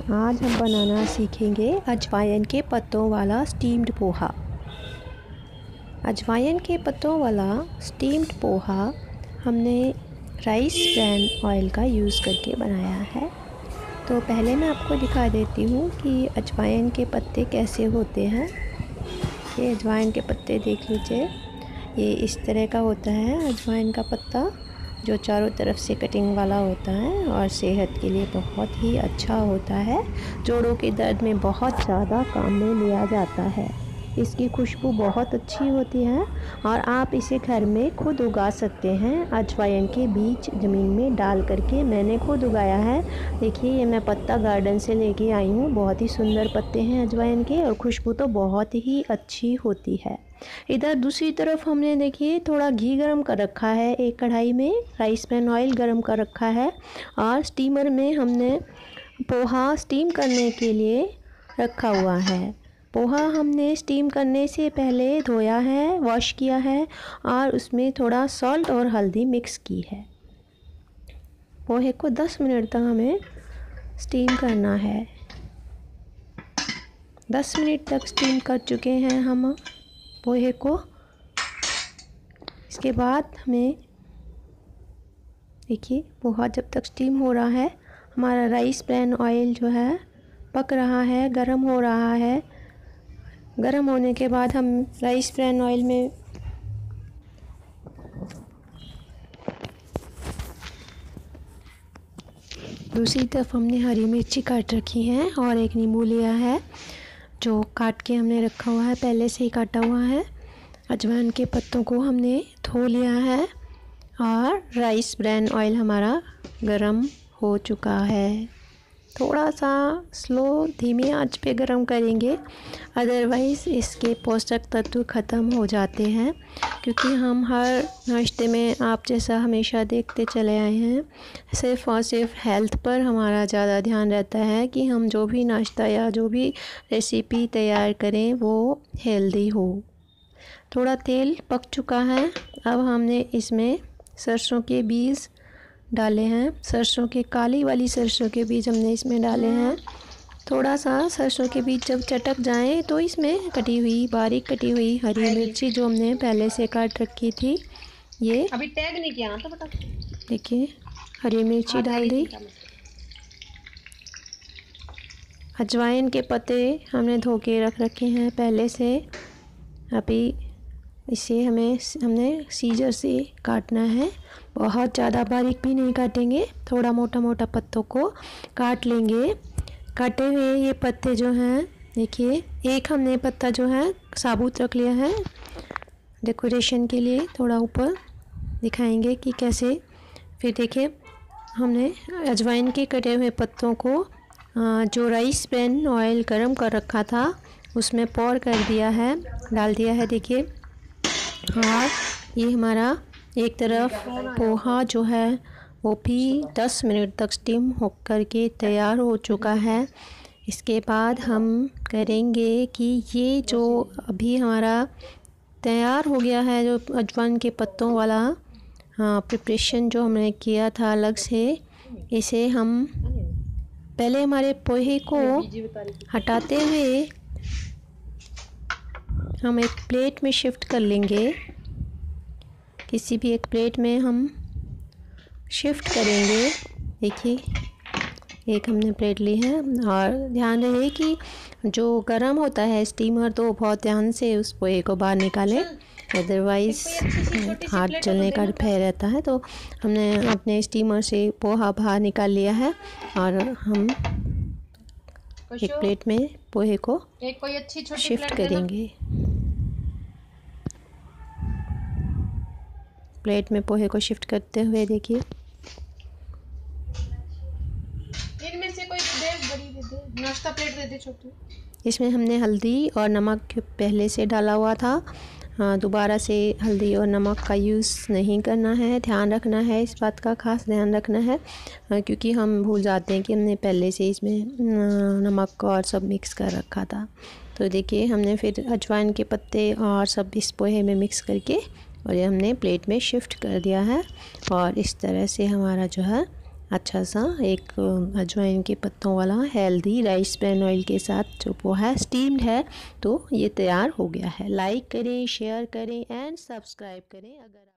आज हम बनाना सीखेंगे अजवाइन के पत्तों वाला स्टीम्ड पोहा। अजवाइन के पत्तों वाला स्टीम्ड पोहा हमने राइस ब्रान ऑयल का यूज़ करके बनाया है। तो पहले मैं आपको दिखा देती हूँ कि अजवाइन के पत्ते कैसे होते हैं। ये अजवाइन के पत्ते देख लीजिए, ये इस तरह का होता है अजवाइन का पत्ता, जो चारों तरफ से कटिंग वाला होता है और सेहत के लिए बहुत ही अच्छा होता है। जोड़ों के दर्द में बहुत ज़्यादा काम में लिया जाता है। इसकी खुशबू बहुत अच्छी होती है और आप इसे घर में खुद उगा सकते हैं। अजवाइन के बीज ज़मीन में डाल करके मैंने खुद उगाया है। देखिए, ये मैं पत्ता गार्डन से लेके आई हूँ। बहुत ही सुंदर पत्ते हैं अजवाइन के और खुशबू तो बहुत ही अच्छी होती है। इधर दूसरी तरफ हमने देखिए थोड़ा घी गरम कर रखा है। एक कढ़ाई में राइस ब्रान ऑयल गरम कर रखा है और स्टीमर में हमने पोहा स्टीम करने के लिए रखा हुआ है। पोहा हमने स्टीम करने से पहले धोया है, वॉश किया है और उसमें थोड़ा सॉल्ट और हल्दी मिक्स की है। पोहे को 10 मिनट तक हमें स्टीम करना है। 10 मिनट तक स्टीम कर चुके हैं हम पोहे को। इसके बाद हमें देखिए, पोहा जब तक स्टीम हो रहा है, हमारा राइस ब्रान ऑयल जो है पक रहा है, गरम हो रहा है। गरम होने के बाद हम राइस ब्रान ऑयल में दूसरी तरफ हमने हरी मिर्ची काट रखी है और एक नींबू लिया है जो काट के हमने रखा हुआ है, पहले से ही काटा हुआ है। अजवाइन के पत्तों को हमने धो लिया है और राइस ब्रान ऑयल हमारा गरम हो चुका है। थोड़ा सा स्लो धीमी आंच पे गरम करेंगे, अदरवाइज़ इसके पोषक तत्व ख़त्म हो जाते हैं। क्योंकि हम हर नाश्ते में आप जैसा हमेशा देखते चले आए हैं, सिर्फ़ और सिर्फ हेल्थ पर हमारा ज़्यादा ध्यान रहता है कि हम जो भी नाश्ता या जो भी रेसिपी तैयार करें वो हेल्दी हो। थोड़ा तेल पक चुका है। अब हमने इसमें सरसों के बीज डाले हैं। सरसों के काली वाली सरसों के बीज हमने इसमें डाले हैं। थोड़ा सा सरसों के बीज जब चटक जाएं तो इसमें बारीक कटी हुई हरी मिर्ची जो हमने पहले से काट रखी थी, ये अभी टैग नहीं किया तो बता। देखिए, हरी मिर्ची डाल दी। अजवाइन के पत्ते हमने धो के रख रखे हैं पहले से। अभी इसे हमने सीजर से काटना है। बहुत ज़्यादा बारीक भी नहीं काटेंगे, थोड़ा मोटा मोटा पत्तों को काट लेंगे। काटे हुए ये पत्ते जो हैं, देखिए, एक हमने पत्ता जो है साबुत रख लिया है डेकोरेशन के लिए। थोड़ा ऊपर दिखाएंगे कि कैसे। फिर देखिए, हमने अजवाइन के कटे हुए पत्तों को जो राइस ब्रान ऑयल गरम कर रखा था उसमें पोर कर दिया है, डाल दिया है। देखिए, और ये हमारा एक तरफ पोहा जो है वो भी 10 मिनट तक स्टीम होकर के तैयार हो चुका है। इसके बाद हम करेंगे कि ये जो अभी हमारा तैयार हो गया है, जो अजवाइन के पत्तों वाला प्रिपरेशन जो हमने किया था अलग से, इसे हम पहले हमारे पोहे को हटाते हुए हम एक प्लेट में शिफ्ट कर लेंगे। किसी भी एक प्लेट में हम शिफ्ट करेंगे। देखिए, एक हमने प्लेट ली है और ध्यान रहे कि जो गरम होता है स्टीमर, तो बहुत ध्यान से उस पोहे को बाहर निकालें, अदरवाइज़ हाथ जलने का भय रहता है। तो हमने अपने स्टीमर से पोहा बाहर निकाल लिया है और हम एक प्लेट में पोहे को शिफ्ट करेंगे। प्लेट में पोहे को शिफ्ट करते हुए देखिए, इनमें से कोई बड़ी दे, नाश्ता प्लेट दे छोटी। इसमें हमने हल्दी और नमक पहले से डाला हुआ था। दोबारा से हल्दी और नमक का यूज़ नहीं करना है, ध्यान रखना है, इस बात का खास ध्यान रखना है। क्योंकि हम भूल जाते हैं कि हमने पहले से इसमें नमक और सब मिक्स कर रखा था। तो देखिए, हमने फिर अजवाइन के पत्ते और सब इस पोहे में मिक्स करके और ये हमने प्लेट में शिफ्ट कर दिया है। और इस तरह से हमारा जो है अच्छा सा एक अजवाइन के पत्तों वाला हेल्दी राइस ब्रान ऑयल के साथ जो पोहा स्टीम्ड है, तो ये तैयार हो गया है। लाइक करें, शेयर करें एंड सब्सक्राइब करें अगर